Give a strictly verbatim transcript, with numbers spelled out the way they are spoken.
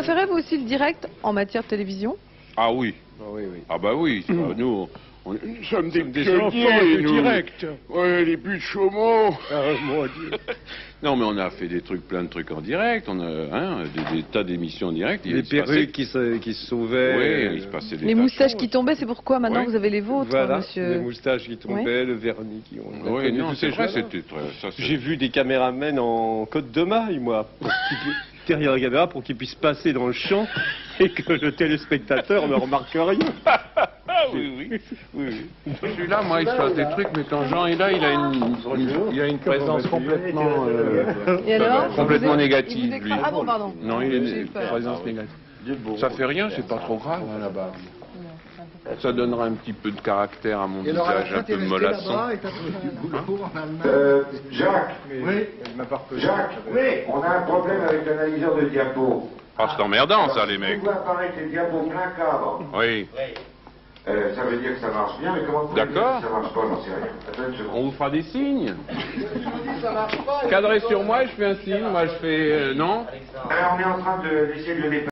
préférez vous aussi le direct en matière de télévision? Ah oui. Ah oui, oui. Ah bah oui, ça, nous, on, nous sommes des, des pionniers, enfants de nous. direct. Ouais, les buts de Chaumont. Ah, mon Dieu. Non, mais on a fait des trucs, plein de trucs en direct. On a hein, des, des tas d'émissions en direct. Il Les se passait- perruques qui se, qui se sauvaient. Oui, il se passait des Les tas de moustaches choses. qui tombaient, c'est pourquoi maintenant Oui. vous avez les vôtres, Voilà, monsieur? les moustaches qui tombaient, le vernis qui ont... on a Oui, connu non, tous c'est ces vrai, choses-là. c'était très... ça, c'est- J'ai vu des caméramens en côte de maille, moi, pour qu'ils pu- derrière la caméra, pour qu'ils puissent passer dans le champ et que le téléspectateur ne remarque rien. Ah oui, oui. Oui, oui. Celui-là, moi, il se passe des trucs, mais quand Jean est là, il a une, une- il a une présence complètement... euh, Et alors complètement Vous êtes- négative, il vous lui. écra- Ah bon, pardon. Non, il J'ai est eu une peur. présence négative. Ça fait rien, c'est pas trop grave, hein, là-bas. Ça donnera un petit peu de caractère à mon Et alors, à la visage, fin, un t'es peu resté mollasson. là-bas et t'as trouvé du boulot en Allemagne. Euh, Jacques, Oui. Jacques, oui, on a un problème avec l'analyseur de diapos. Ah, c'est emmerdant, ça, les mecs. On voit apparaître les diapos plein cadre. Oui. Euh, ça veut dire que ça marche bien, mais comment vous D'accord. dire que ça marche pas, j'en sais rien. Attends une seconde. On vous fera des signes. Cadrez sur moi, je fais un signe. Moi, je fais... euh, non Alors, on est en train de- d'essayer de le dépasser.